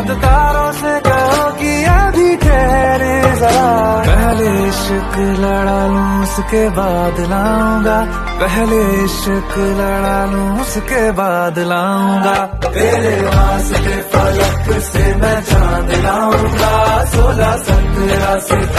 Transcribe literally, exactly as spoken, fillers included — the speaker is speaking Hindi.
खुद तारों से कहो कि अभी ठहरे जरा। पहले इश्क लड़ा लूं उसके बाद लाऊंगा, पहले इश्क लड़ा लूं उसके बाद लाऊंगा। तेरे वास्ते फलक से मैं चांद लाऊंगा, सोलह सत्रह से